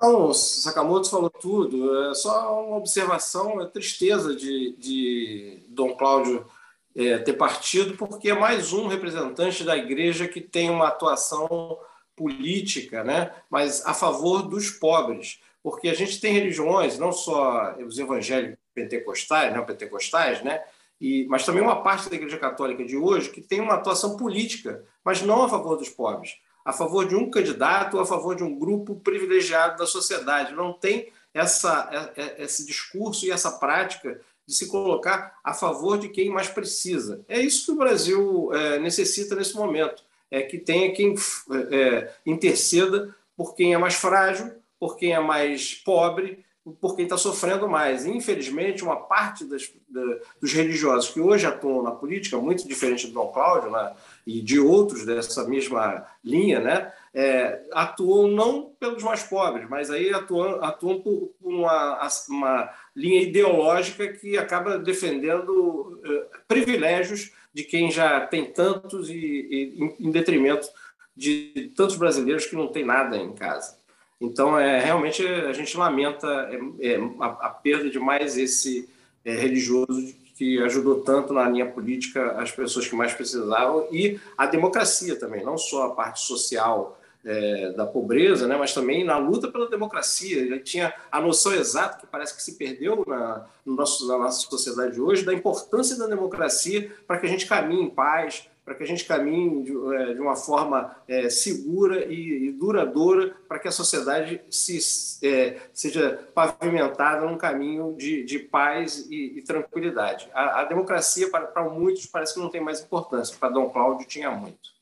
Não, o Sakamoto falou tudo. É só uma observação, é tristeza de Dom Cláudio ter partido, porque é mais um representante da igreja que tem uma atuação política, né, mas a favor dos pobres. Porque a gente tem religiões, não só os evangélicos pentecostais, neopentecostais, né, mas também uma parte da igreja católica de hoje que tem uma atuação política, mas não a favor dos pobres, a favor de um candidato ou a favor de um grupo privilegiado da sociedade. Não tem esse discurso e essa prática de se colocar a favor de quem mais precisa. É isso que o Brasil necessita nesse momento, que tenha quem interceda por quem é mais frágil, por quem é mais pobre, por quem está sofrendo mais. Infelizmente, uma parte dos religiosos que hoje atuam na política, muito diferente do Dom Cláudio, né, e de outros dessa mesma linha, né, atuam não pelos mais pobres, mas aí atuam por uma linha ideológica que acaba defendendo privilégios de quem já tem tantos e em detrimento de tantos brasileiros que não tem nada em casa. Então, realmente, a gente lamenta a perda de mais esse religioso que ajudou tanto na linha política as pessoas que mais precisavam e a democracia também, não só a parte social da pobreza, né, mas também na luta pela democracia. Ele tinha a noção exata, que parece que se perdeu na nossa sociedade de hoje, da importância da democracia para que a gente caminhe em paz, para que a gente caminhe de uma forma segura e duradoura, para que a sociedade seja pavimentada num caminho de paz e tranquilidade. A democracia, para muitos, parece que não tem mais importância. Para Dom Cláudio, tinha muito.